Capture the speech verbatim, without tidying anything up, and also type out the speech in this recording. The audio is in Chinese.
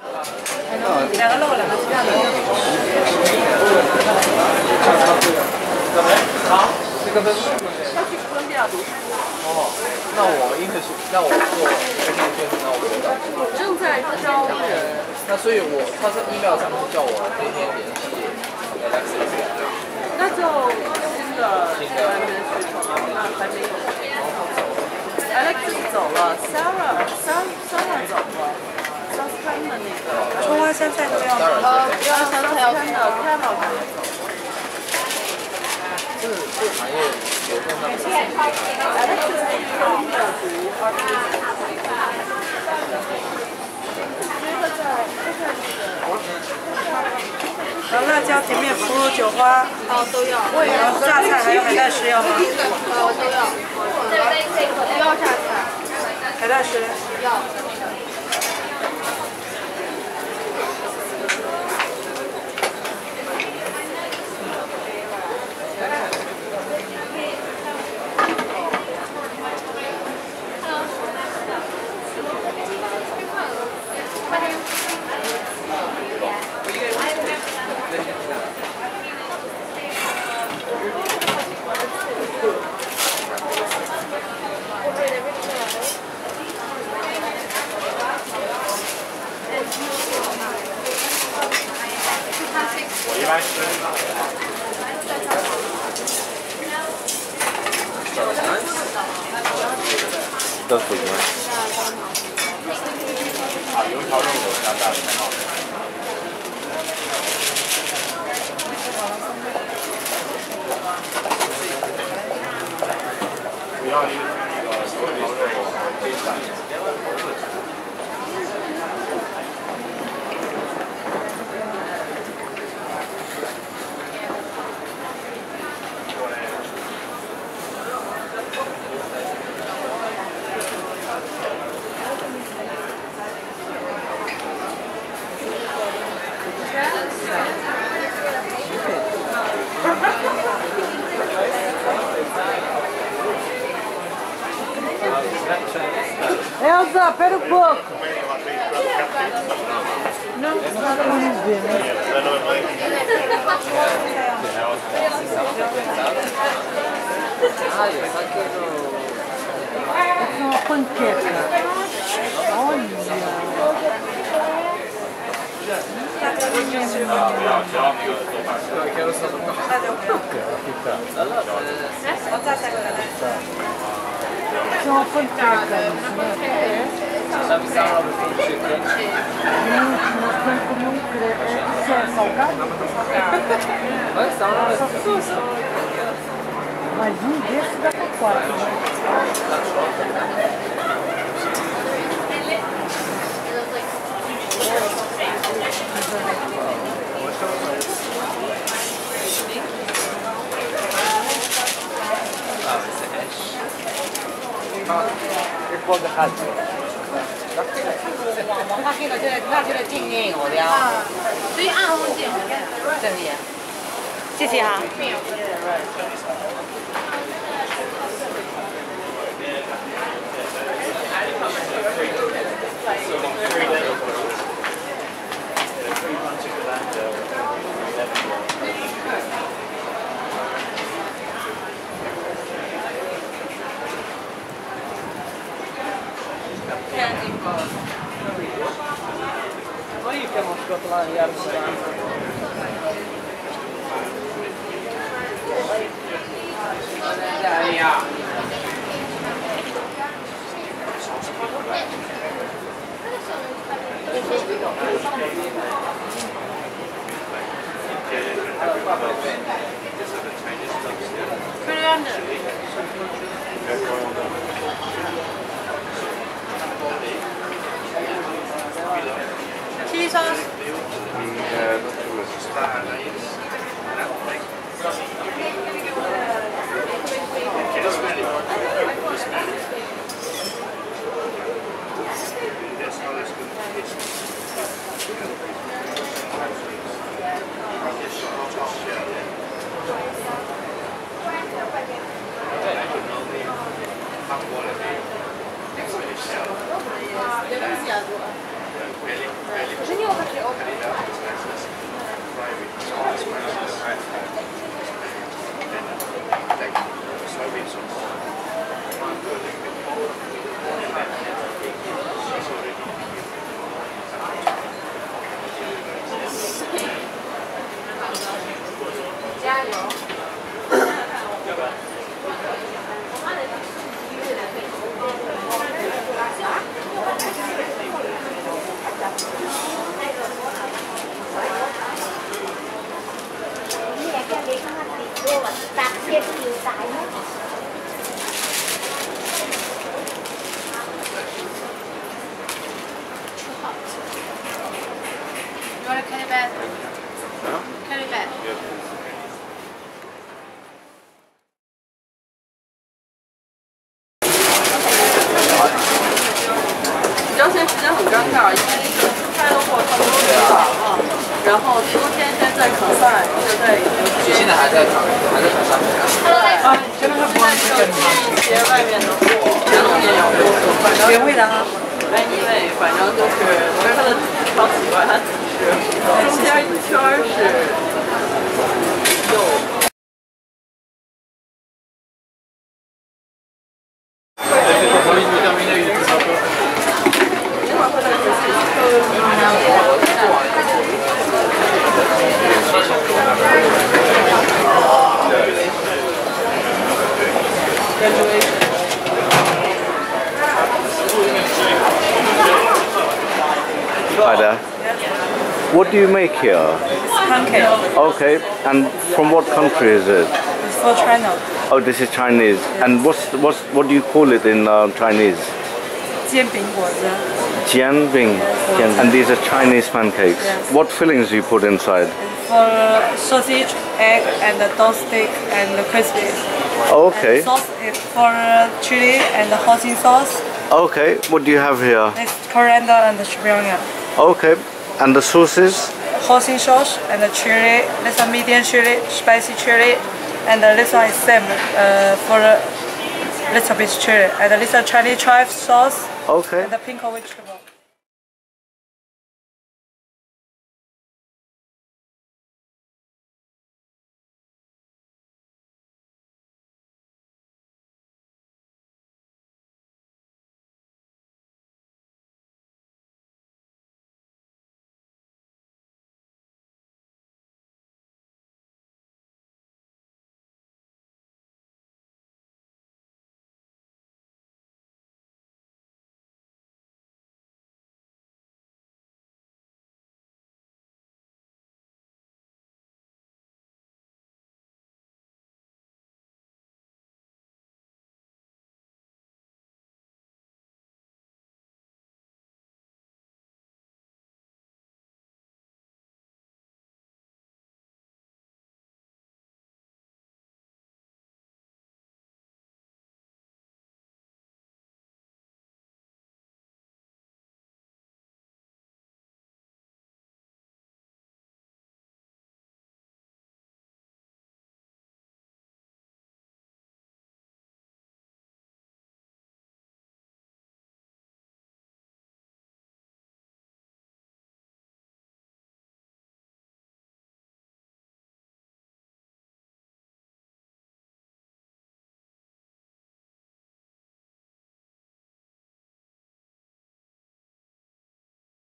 两个肉，两个其他的。好，这个分。要去哥伦比亚读书。哦，那我应该是，那我做 A P P 那我正在招人。那所以我他是 email 上面叫我天天联系 Alexis。那就新的新的完全是从那还没有。Alexis 走了 ，Sarah Sarah Sarah 走了。他们那个葱花香菜都要吗？呃，不要香菜，要看的 Camel 还没走。这这行业有跟他们。然后辣椒、甜面、腐乳、韭花，哦都要。然后榨菜还有海带丝要吗？呃，我都要。不要榨菜。海带丝要。 豆腐吗？啊，油条肉有加大的。主要就是那个油条肉可以蘸。 Elsa, pera um pouco. Não, não dá pra nos ver, né? Ah, eu saquei Essa é uma panqueca. Olha. Eu quero só no Essa é uma panqueca. Sabe salada com chiclete? Gente, nós vamos comer um crepe. Isso é salgado? Olha, salada. Mas um desses dá pra quatro, né?这锅子还多。他这个这个他这个经验我的啊，所以按红点这里，谢谢哈。Olha que é uma ficou lá em Amsterdã. Coriander. Chilli sauce. Yeah, not too much. 可是你有个是 OK。加油！You want to carry bag? Carry bag. 比较现在时间很尴尬，因为那个蔬菜都货差不多都好了，然后秋天现在在可赛，一个在你现在还在厂，还在厂上面啊？ 啊，现在就进一些外面的货，然后也有反正原味的啊。 哎，因为反正就是我觉得它的超奇怪，它只是中间一圈是有。 Hi there. What do you make here? Pancake. Okay, and from what country is it? It's for China. Oh, this is Chinese. And what's what's what do you call it in uh, Chinese? Jian Bing 果子. Jian Bing. Jian- And these are Chinese pancakes. Yes. What fillings do you put inside? For sausage, egg, and the dough stick and the crispy. Oh, okay. And sauce is for chili and the Hoisin Sauce. Okay. What do you have here? It's Coriander and the Chilli. Okay. And the sauces? Hoisin Sauce and the chili. This is medium chili, spicy chili, and this one is same uh, for a little bit chili. And this is Chinese Pancakes sauce. Okay. And the pink vegetable.